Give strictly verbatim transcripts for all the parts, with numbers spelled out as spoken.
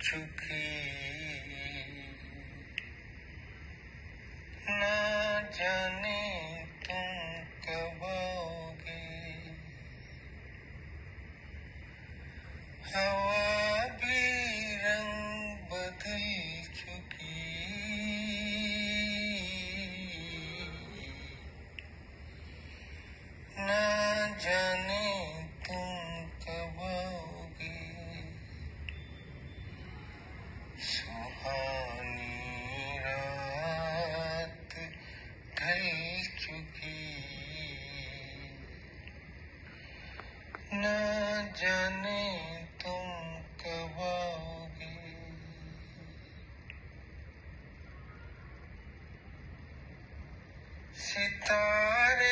चुकी, ना जाने तुम कब आओगे। हवा भी रंग बदल चुकी, ना जाने तुम कब आओगे। सुहानी रात ढल चुकी, ना जाने तुम कब आओगे। सितारे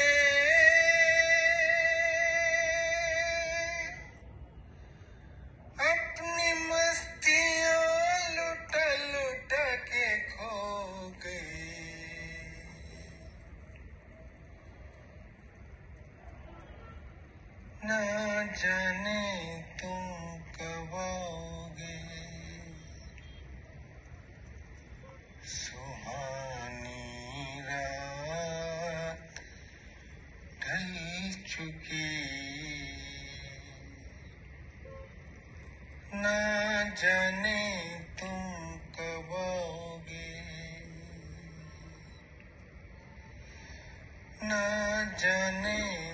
अपनी मस्तियाँ लुटा लुटा के खो गए, ना जाने तुम कब आओगे। सुहानी रात ढल चुकी, ना जाने तुम कब आओगे, ना जाने